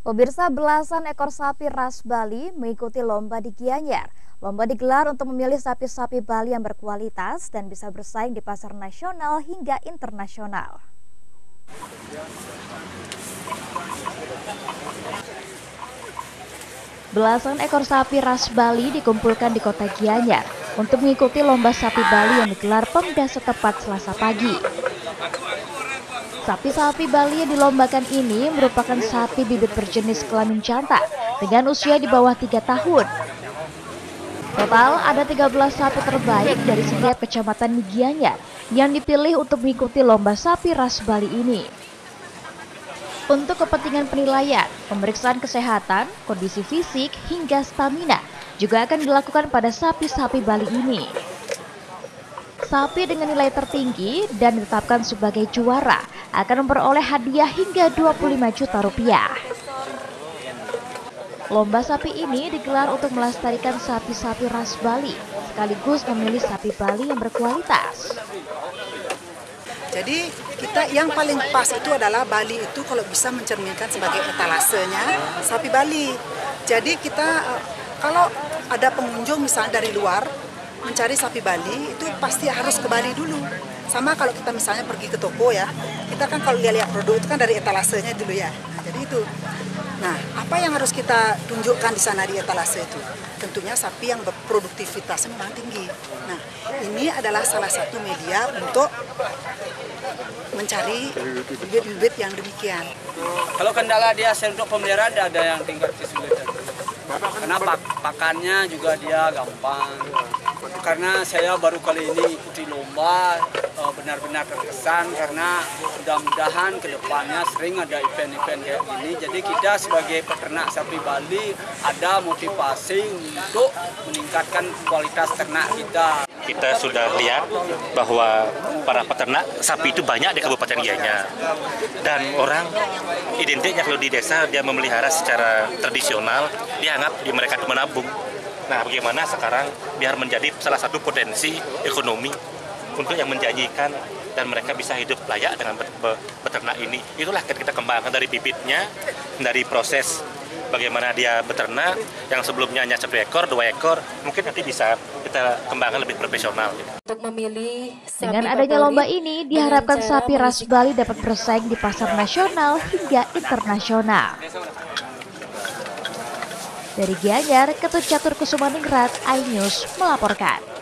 Pemirsa, belasan ekor sapi ras Bali mengikuti lomba di Gianyar. Lomba digelar untuk memilih sapi-sapi Bali yang berkualitas dan bisa bersaing di pasar nasional hingga internasional. Belasan ekor sapi ras Bali dikumpulkan di kota Gianyar untuk mengikuti lomba sapi Bali yang digelar Pemda setempat Selasa pagi. Sapi-sapi Bali yang dilombakan ini merupakan sapi bibit berjenis kelamin jantan dengan usia di bawah 3 tahun. Total ada 13 sapi terbaik dari setiap kecamatan di Gianyar yang dipilih untuk mengikuti lomba sapi ras Bali ini. Untuk kepentingan penilaian, pemeriksaan kesehatan, kondisi fisik, hingga stamina juga akan dilakukan pada sapi-sapi Bali ini. Sapi dengan nilai tertinggi dan ditetapkan sebagai juara akan memperoleh hadiah hingga 25 juta rupiah. Lomba sapi ini digelar untuk melestarikan sapi-sapi ras Bali, sekaligus memilih sapi Bali yang berkualitas. Jadi kita yang paling pas itu adalah Bali itu kalau bisa mencerminkan sebagai etalasenya sapi Bali. Jadi kita kalau ada pengunjung misalnya dari luar mencari sapi Bali itu pasti harus ke Bali dulu. Sama kalau kita misalnya pergi ke toko ya, kita kan kalau lihat produk itu kan dari etalasenya dulu ya. Nah, jadi itu. Nah, apa yang harus kita tunjukkan di sana di etalase itu? Tentunya sapi yang produktivitasnya memang tinggi. Nah, ini adalah salah satu media untuk mencari bibit-bibit yang demikian. Kalau kendala dia untuk pemeliharaan ada yang tingkat kesulitan. Karena pakannya juga dia gampang. Karena saya baru kali ini ikuti lomba, benar-benar terkesan karena mudah-mudahan kedepannya sering ada event-event kayak gini. Jadi kita sebagai peternak sapi Bali ada motivasi untuk meningkatkan kualitas ternak kita. Kita sudah lihat bahwa para peternak sapi itu banyak di Kabupaten Gianyar. Dan orang identiknya kalau di desa dia memelihara secara tradisional, dia anggap di mereka itu menabung. Nah, bagaimana sekarang biar menjadi salah satu potensi ekonomi untuk yang menjanjikan dan mereka bisa hidup layak dengan beternak ini. Itulah kita kembangkan dari bibitnya, dari proses bagaimana dia beternak yang sebelumnya hanya 1 ekor, 2 ekor, mungkin nanti bisa kita kembangkan lebih profesional. Untuk memilih dengan adanya lomba ini diharapkan sapi ras Bali dapat bersaing di pasar nasional hingga internasional. Dari Gianyar, Ketut Catur Kusumaningrat, iNews melaporkan.